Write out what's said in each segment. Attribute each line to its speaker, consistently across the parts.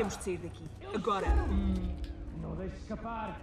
Speaker 1: Temos de sair daqui. Agora.
Speaker 2: Não deixe escapar.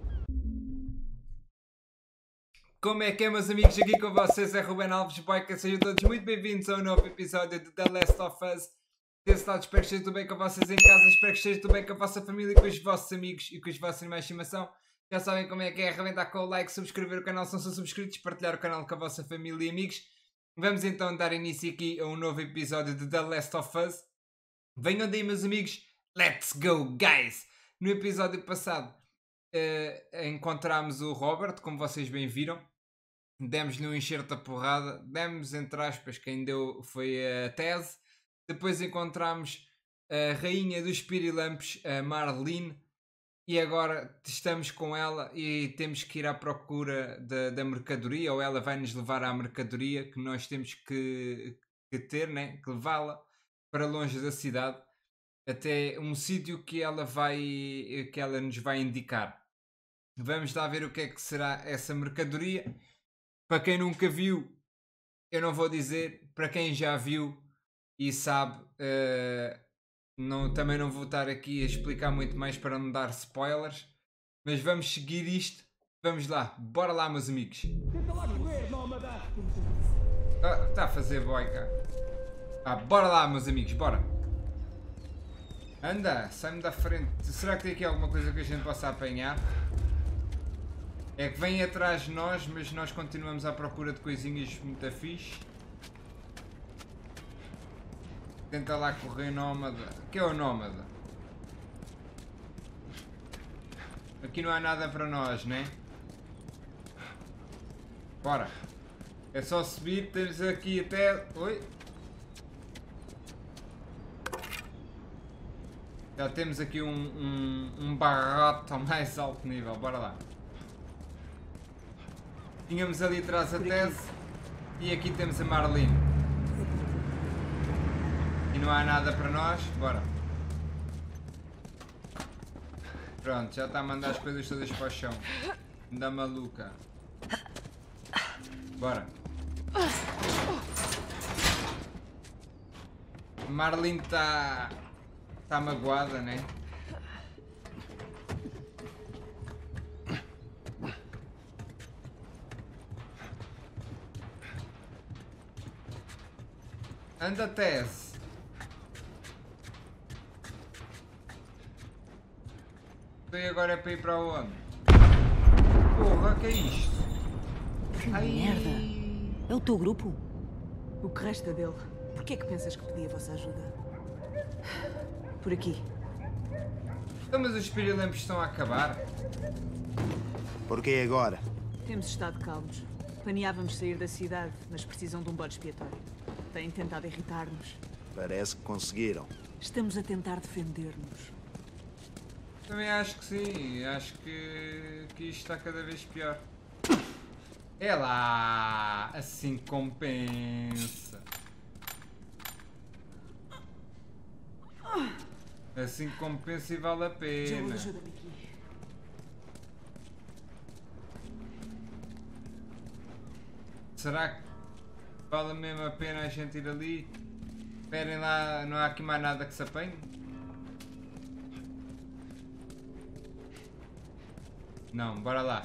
Speaker 3: Como é que é, meus amigos? Aqui com vocês é Ruben Alves Boica. Sejam todos muito bem-vindos a um novo episódio de The Last of Us. Desse lado, espero que esteja tudo bem com vocês em casa. Espero que esteja tudo bem com a vossa família, com os vossos amigos e com os vossos animais de estimação. Já sabem como é que é. Arrebentar com o like, subscrever o canal se não são subscritos, partilhar o canal com a vossa família e amigos. Vamos então dar início aqui a um novo episódio de The Last of Us. Venham daí, meus amigos. Let's go, guys! No episódio passado encontramos o Robert, como vocês bem viram. Demos-lhe um enxerto da porrada. Demos, entre aspas, quem deu foi a Tess. Depois encontramos a rainha dos pirilampos, a Marlene. E agora estamos com ela e temos que ir à procura da mercadoria. Ou ela vai nos levar à mercadoria que nós temos que ter, né? Que levá-la para longe da cidade. Até um sítio que ela nos vai indicar. Vamos lá ver o que é que será essa mercadoria. Para quem nunca viu, eu não vou dizer. Para quem já viu e sabe, também não vou estar aqui a explicar muito mais para não dar spoilers. Mas vamos seguir isto. Vamos lá, bora lá, meus amigos.
Speaker 2: Tenta lá correr, nómada.
Speaker 3: Está a fazer boica. Bora lá, meus amigos, bora. Anda, sai-me da frente. Será que tem aqui alguma coisa que a gente possa apanhar? É que vem atrás de nós, mas nós continuamos à procura de coisinhas muito fixe. Tenta lá correr, nómada. O que é o nómada? Aqui não há nada para nós, né? Bora. É só subir, temos aqui até... Oi? Já temos aqui um barrote ao mais alto nível, bora lá. Tínhamos ali atrás a Tess e aqui temos a Marlene. E não há nada para nós, bora. Pronto, já está a mandar as coisas todas para o chão. Anda maluca. Bora. Marlene está magoada, né? Anda, Tess. E agora é para ir para onde? Porra, que é isto?
Speaker 4: Que merda! É o teu grupo?
Speaker 1: O que resta dele? Porquê é que pensas que pedi a vossa ajuda? Por aqui.
Speaker 3: Então, mas os pirilampos estão a acabar?
Speaker 5: Porquê agora?
Speaker 1: Temos estado calmos. Planeávamos sair da cidade, mas precisam de um bode expiatório. Têm tentado irritar-nos.
Speaker 5: Parece que conseguiram.
Speaker 1: Estamos a tentar defender-nos.
Speaker 3: Também acho que sim. Acho que isto está cada vez pior. É lá! Assim compensa. Assim compensa e vale a pena.
Speaker 1: Joel, ajuda-me aqui.
Speaker 3: Será que vale mesmo a pena a gente ir ali? Esperem lá, não há aqui mais nada que se apanhe? Não, bora lá.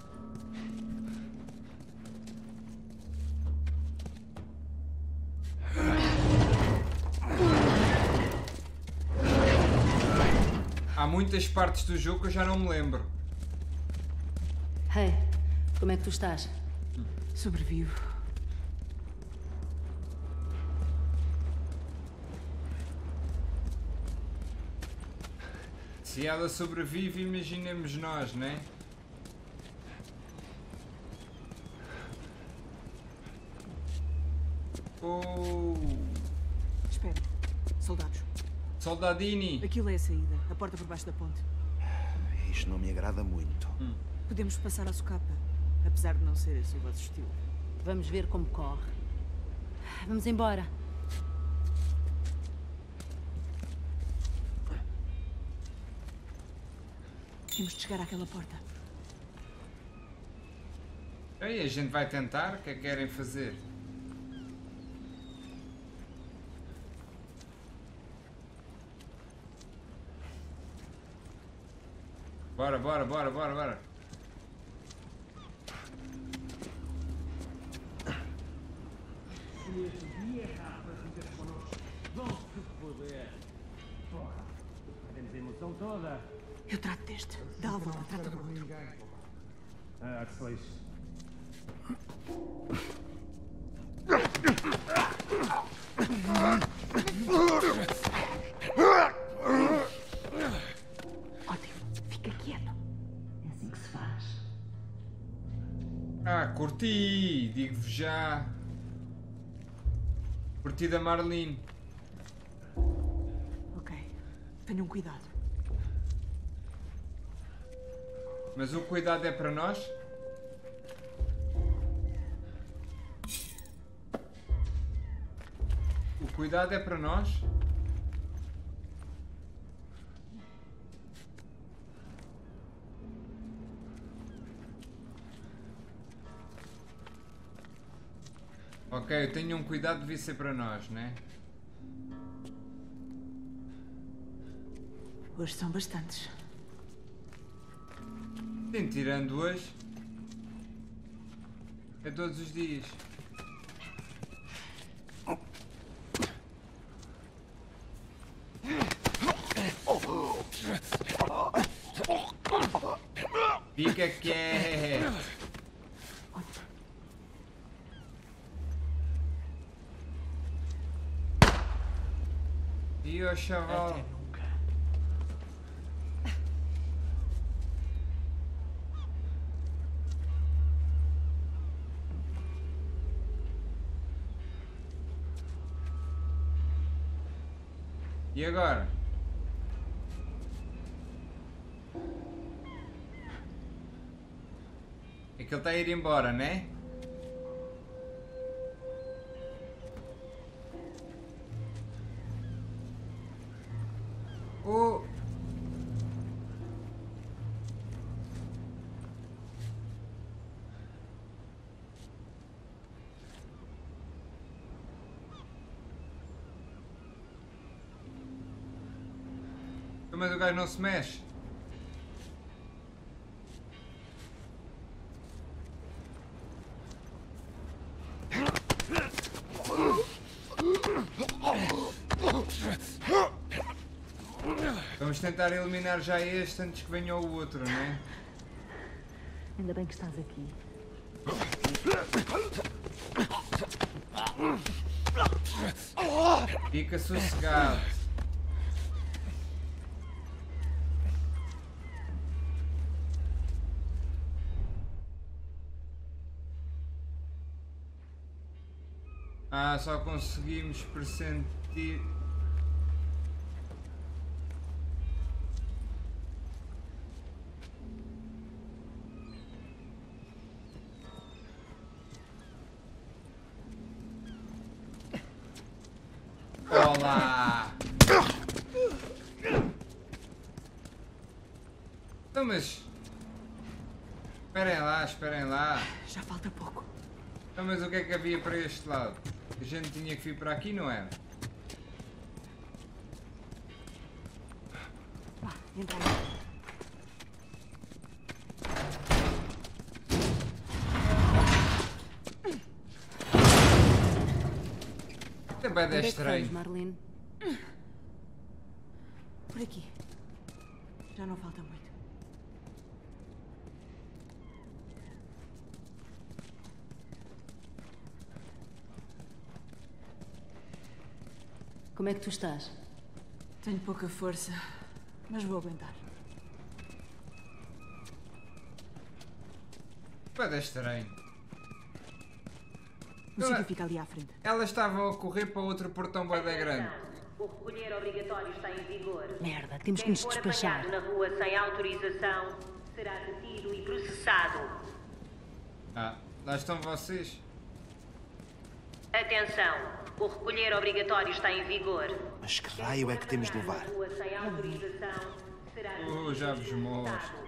Speaker 3: Há muitas partes do jogo que eu já não me lembro.
Speaker 4: Hey, como é que tu estás?
Speaker 1: Sobrevivo.
Speaker 3: Se ela sobrevive, imaginemos nós, né? Oh!
Speaker 1: Espera. Soldados.
Speaker 3: Soldadini!
Speaker 1: Aquilo é a saída. A porta por baixo da ponte.
Speaker 5: Isto não me agrada muito.
Speaker 1: Podemos passar à socapa. Apesar de não ser esse o vosso estilo.
Speaker 4: Vamos ver como corre. Vamos embora.
Speaker 1: Temos de chegar àquela porta.
Speaker 3: Aí a gente vai tentar. O que é que querem fazer? Bora, bora, bora, bora, bora.
Speaker 2: Se este dia para viver connosco, vão se foder. Porra, temos a emoção toda.
Speaker 1: Eu trato deste. Dá a volta, trata do outro.
Speaker 2: Ah, que se lixe.
Speaker 1: Ótimo. Fica quieto. É assim que se faz.
Speaker 3: Ah, curti! Digo-vos já. Curti da Marlene.
Speaker 1: Ok. Tenham cuidado.
Speaker 3: Mas o cuidado é para nós? O cuidado é para nós? Ok, tenham cuidado, devia ser para nós, né?
Speaker 1: Hoje são bastantes.
Speaker 3: Sim, tirando hoje. É todos os dias. Fica quieto. E o chaval? E agora? É que ele está a ir embora, né? Oh! Mas o gajo não se mexe. Vamos tentar eliminar já este antes que venha o outro, não é?
Speaker 4: Ainda bem que estás aqui.
Speaker 3: Fica sossegado. Ah, só conseguimos pressentir. Olá! Então, mas... Esperem lá, esperem lá.
Speaker 1: Já falta pouco.
Speaker 3: Então, mas o que é que havia para este lado? A gente tinha que vir para aqui, não era?
Speaker 1: Vá, entra aí.
Speaker 3: Também é
Speaker 4: Onde é que
Speaker 3: estranho.
Speaker 4: vamos, Marlene?
Speaker 1: Por aqui. Já não falta muito.
Speaker 4: Como é que tu estás?
Speaker 1: Tenho pouca força, mas vou aguentar.
Speaker 3: Também é estranho.
Speaker 1: O sítio fica ali à frente.
Speaker 3: Elas estavam a correr para outro portão bué da grande.
Speaker 6: O recolher obrigatório está em vigor.
Speaker 4: Merda, temos que
Speaker 6: Quem
Speaker 4: nos
Speaker 6: for
Speaker 4: despachar.
Speaker 6: apanhado na rua sem autorização será detido e processado.
Speaker 3: Ah, lá estão vocês.
Speaker 6: Atenção, o recolher obrigatório está em vigor.
Speaker 5: Mas que raio é que temos de levar?
Speaker 6: Na rua sem autorização será detido
Speaker 3: Já
Speaker 6: e
Speaker 3: vos
Speaker 6: processado.
Speaker 3: mostro.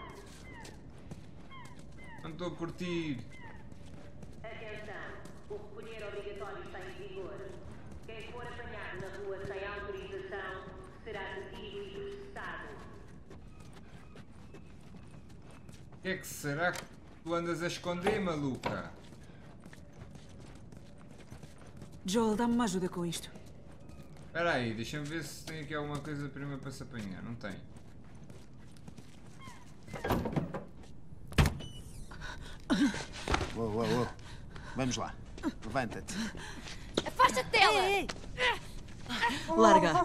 Speaker 3: Não estou a curtir.
Speaker 6: Atenção, o recolher obrigatório está em vigor. Quem for apanhado na rua sem autorização será detido e processado.
Speaker 3: que é que será que tu andas a esconder, maluca?
Speaker 1: Joel, dá-me uma ajuda com isto.
Speaker 3: Espera aí, deixa-me ver se tem aqui alguma coisa primeiro para se apanhar. Não tem.
Speaker 5: Uou. Vamos lá. Levanta-te.
Speaker 4: Afasta-te dela!
Speaker 1: Larga.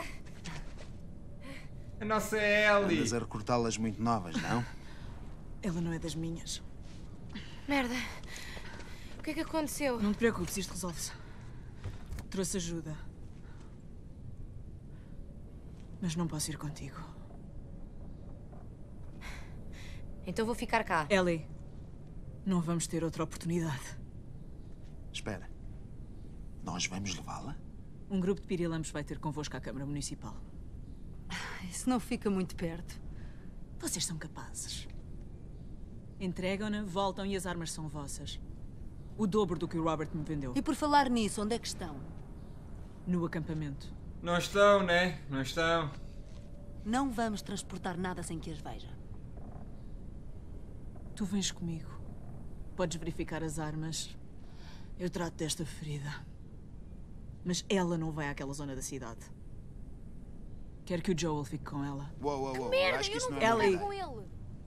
Speaker 3: A nossa Ellie!
Speaker 5: Andas a recrutá-las muito novas, não?
Speaker 1: Ela não é das minhas.
Speaker 4: Merda. O que é que aconteceu?
Speaker 1: Não te preocupes, isto resolve-se. Trouxe ajuda. Mas não posso ir contigo.
Speaker 4: Então vou ficar cá.
Speaker 1: Ellie, não vamos ter outra oportunidade.
Speaker 5: Espera. Nós vamos levá-la?
Speaker 1: Um grupo de pirilampos vai ter convosco à Câmara Municipal.
Speaker 4: Isso não fica muito perto.
Speaker 1: Vocês são capazes. Entregam-na, voltam e as armas são vossas. O dobro do que o Robert me vendeu.
Speaker 4: E por falar nisso, onde é que estão?
Speaker 1: No acampamento.
Speaker 3: Não estão, né? Não estão.
Speaker 4: Não vamos transportar nada sem que as veja.
Speaker 1: Tu vens comigo. Podes verificar as armas. Eu trato desta ferida. Mas ela não vai àquela zona da cidade. Quero que o Joel fique com ela.
Speaker 5: Uou. Acho que isso não é
Speaker 1: vou
Speaker 5: uma
Speaker 1: Ellie.
Speaker 5: ideia.
Speaker 4: ele.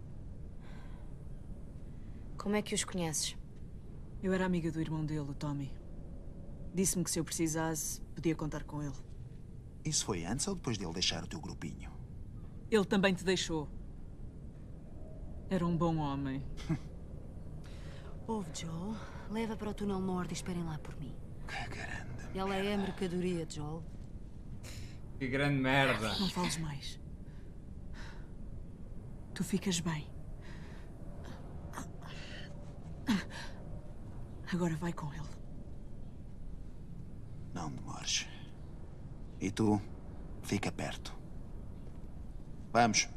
Speaker 4: Como é que os conheces?
Speaker 1: Eu era amiga do irmão dele, o Tommy. Disse-me que se eu precisasse, podia contar com ele.
Speaker 5: Isso foi antes ou depois dele deixar o teu grupinho?
Speaker 1: Ele também te deixou. Era um bom homem.
Speaker 4: Ouve, Joel. Leva para o túnel norte e esperem lá por mim.
Speaker 5: Que grande.
Speaker 4: Ela é a mercadoria, Joel.
Speaker 3: Que grande merda.
Speaker 1: Não fales mais. Tu ficas bem. Agora vai com ele.
Speaker 5: Não demores. E tu, fica perto. Vamos.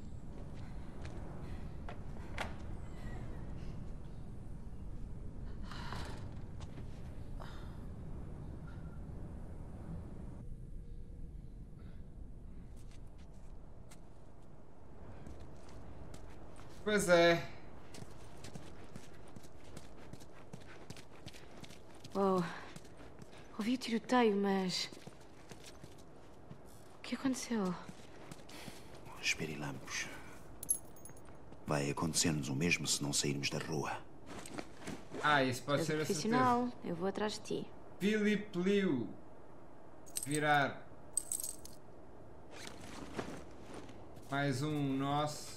Speaker 3: Pois é.
Speaker 7: Oh, ouvi o tiroteio, mas... O que aconteceu?
Speaker 5: Os pirilampos. Vai acontecer-nos o mesmo se não sairmos da rua.
Speaker 3: Ah, isso pode
Speaker 7: És
Speaker 3: ser a certeza.
Speaker 7: profissional, eu vou atrás de ti.
Speaker 3: Philip Liu. Virar. Mais um nosso.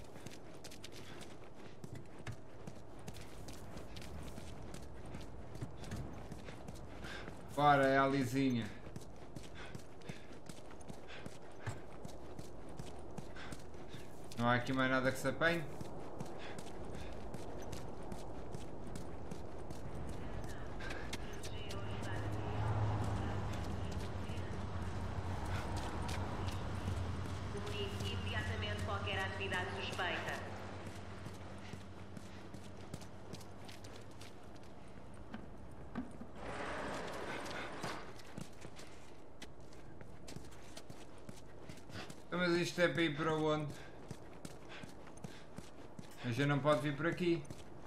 Speaker 3: Bora, é a Lizinha. Não há aqui mais nada que se apanhe?
Speaker 6: Comunique imediatamente qualquer atividade suspeita.
Speaker 3: Então, mas isto é para ir para onde? Mas já não pode vir por aqui.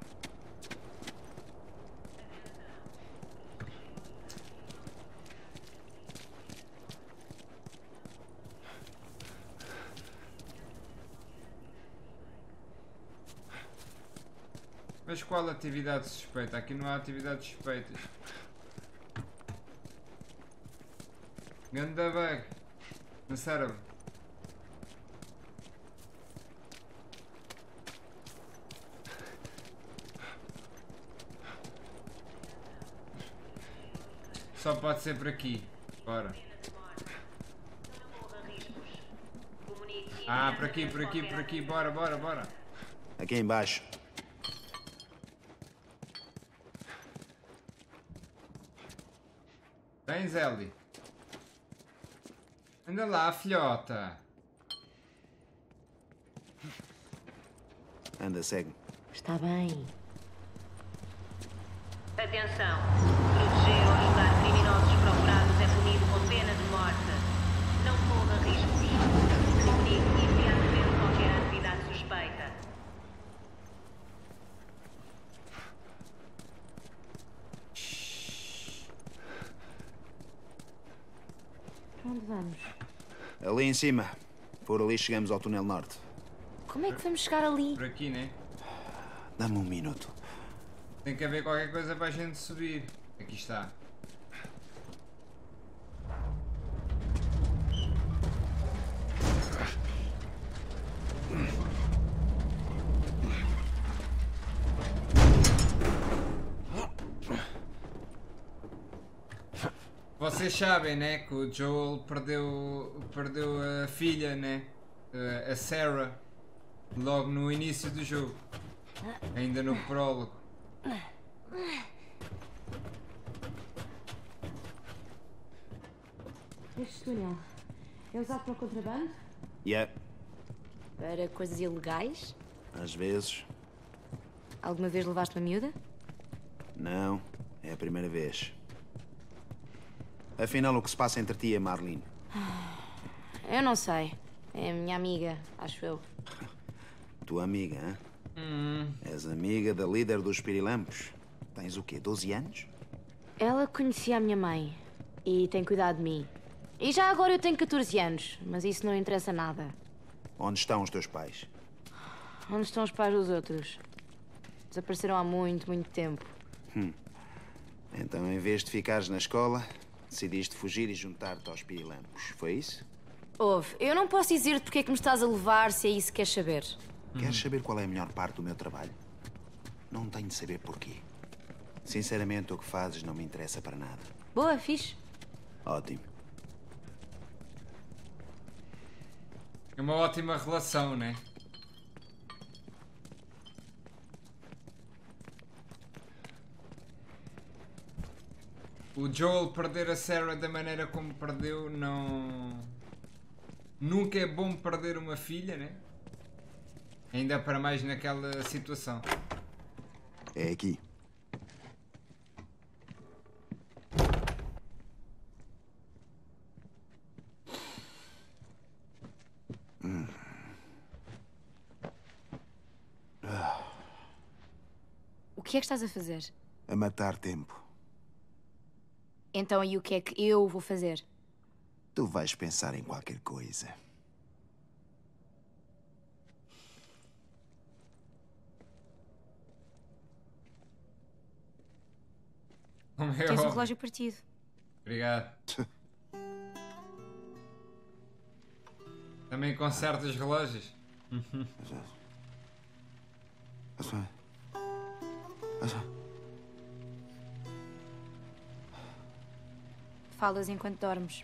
Speaker 3: Mas qual atividade suspeita? Aqui não há atividades suspeitas. Ganda bug. No cérebro. Só pode ser por aqui. Bora.
Speaker 6: Comunique
Speaker 3: Ah, por aqui, por aqui, por aqui. Bora, bora, bora.
Speaker 5: Aqui embaixo.
Speaker 3: Tens, Ellie? Anda lá, filhota.
Speaker 5: Anda, segue.
Speaker 7: Está bem.
Speaker 6: Atenção! Proteger ou ajudar criminosos procurados é punido com pena de morte. Não corra riscos. Comunique imediatamente qualquer atividade suspeita.
Speaker 7: vamos?
Speaker 5: Ali em cima. Por ali chegamos ao túnel norte.
Speaker 7: Como é que vamos chegar ali?
Speaker 3: Por aqui, né?
Speaker 5: Dá-me um minuto.
Speaker 3: Tem que haver qualquer coisa para a gente subir. Aqui está. Vocês sabem, né, que o Joel perdeu a filha, né, a Sarah, logo no início do jogo, ainda no prólogo.
Speaker 7: Este túnel é usado para o contrabando?
Speaker 5: Yeah,
Speaker 7: Para coisas ilegais?
Speaker 5: às vezes.
Speaker 7: Alguma vez levaste uma miúda?
Speaker 5: Não, é a primeira vez. Afinal, o que se passa entre ti e a Marlene?
Speaker 7: Eu não sei. É a minha amiga, acho eu.
Speaker 5: Tua amiga, hein? És amiga da líder dos Pirilampos. Tens o quê, 12 anos?
Speaker 7: Ela conhecia a minha mãe e tem cuidado de mim. E já agora eu tenho 14 anos, mas isso não interessa nada.
Speaker 5: Onde estão os teus pais?
Speaker 7: Onde estão os pais dos outros? Desapareceram há muito, muito tempo.
Speaker 5: Então, em vez de ficares na escola, decidiste fugir e juntar-te aos Pirilampos. Foi isso?
Speaker 7: Ouve, eu não posso dizer-te porque é que me estás a levar se é isso que queres saber.
Speaker 5: Queres saber qual é a melhor parte do meu trabalho? Não tenho de saber porquê. Sinceramente, o que fazes não me interessa para nada.
Speaker 7: Boa, fixe.
Speaker 5: Ótimo.
Speaker 3: É uma ótima relação, né? O Joel perder a Sarah da maneira como perdeu, não... Nunca é bom perder uma filha, né? Ainda para mais naquela situação.
Speaker 5: É aqui.
Speaker 7: O que é que estás a fazer?
Speaker 5: A matar tempo.
Speaker 7: Então, e o que é que eu vou fazer?
Speaker 5: Tu vais pensar em qualquer coisa.
Speaker 3: Como é
Speaker 7: Tens o
Speaker 3: óbvio.
Speaker 7: relógio partido.
Speaker 3: Obrigado. Também consertas relógios.
Speaker 7: Falas enquanto dormes.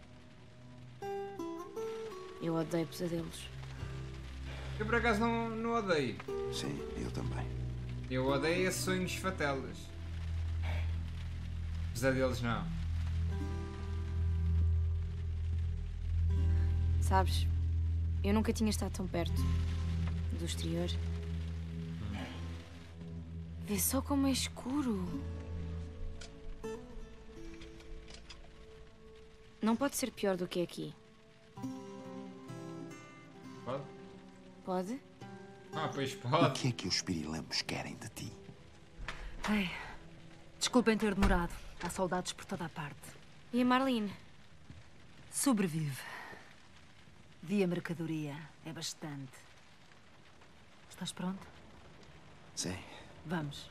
Speaker 7: Eu odeio pesadelos.
Speaker 3: Eu por acaso não odeio.
Speaker 5: Sim, eu também.
Speaker 3: Eu odeio esses sonhos fatelas. Pesadelos não.
Speaker 7: Sabes, eu nunca tinha estado tão perto do exterior. Vê só como é escuro. Não pode ser pior do que aqui.
Speaker 3: Pode?
Speaker 7: Pode?
Speaker 3: Ah, pois
Speaker 5: O
Speaker 3: pode.
Speaker 5: que é que os Pirilampos querem de ti?
Speaker 8: Ai, desculpem ter demorado. Há soldados por toda a parte.
Speaker 7: E a Marlene?
Speaker 8: Sobrevive. Vi a mercadoria. É bastante. Estás pronto?
Speaker 5: Sim.
Speaker 8: Vamos.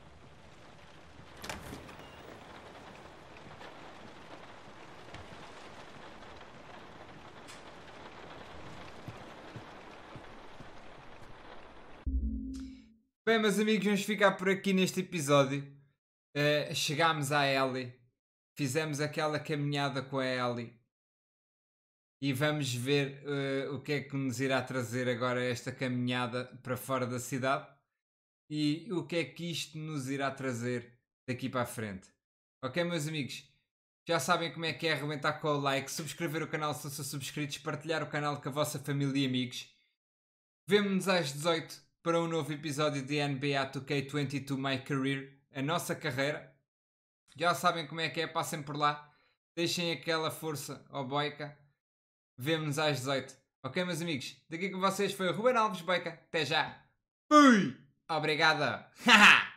Speaker 3: Bem, meus amigos, vamos ficar por aqui neste episódio. Chegámos à Ellie. Fizemos aquela caminhada com a Ellie. E vamos ver o que é que nos irá trazer agora esta caminhada para fora da cidade. E o que é que isto nos irá trazer daqui para a frente. Ok, meus amigos? Já sabem como é que é arrebentar com o like, subscrever o canal se não são subscritos, partilhar o canal com a vossa família e amigos. Vemo-nos às 18 para um novo episódio de NBA 2K22 My Career, a nossa carreira. Já sabem como é que é, passem por lá. Deixem aquela força ao Boica. Vemo-nos às 18. Ok, meus amigos? Daqui com vocês foi o Ruben Alves Boica. Até já. Fui! Obrigada. Haha!